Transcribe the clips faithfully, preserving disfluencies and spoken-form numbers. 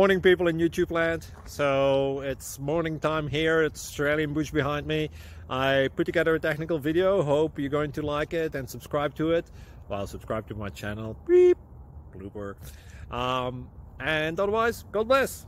morning, people in YouTube land. So it's morning time here. It's Australian bush behind me. I put together a technical video. Hope you're going to like it and subscribe to it. Well, subscribe to my channel. Beep. Blooper. Um, and otherwise, God bless.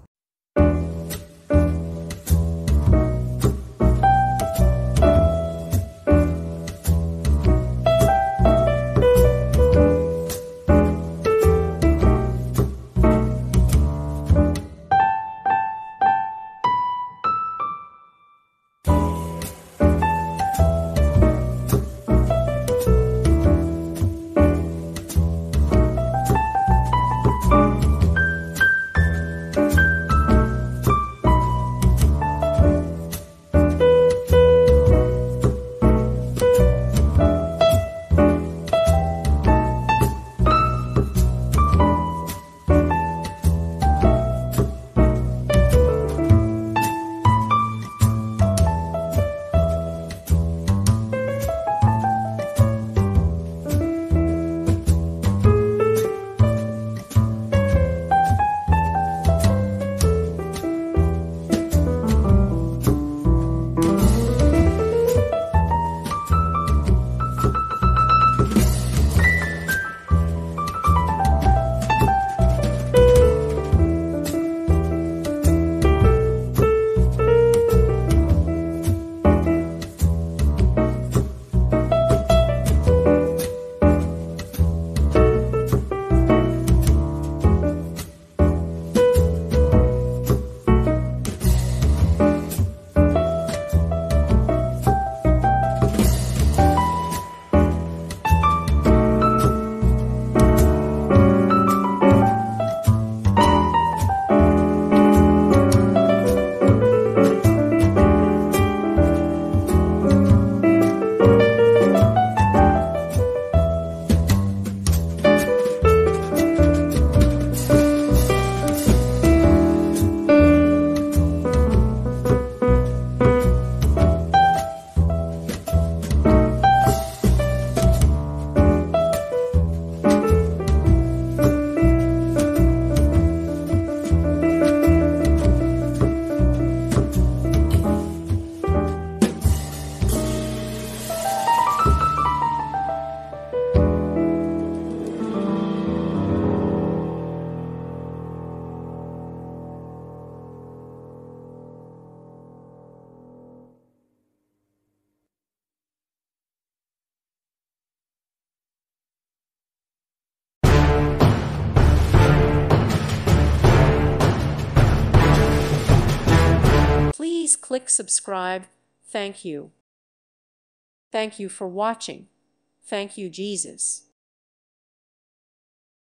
Please click subscribe. Thank you. Thank you for watching. Thank you, Jesus.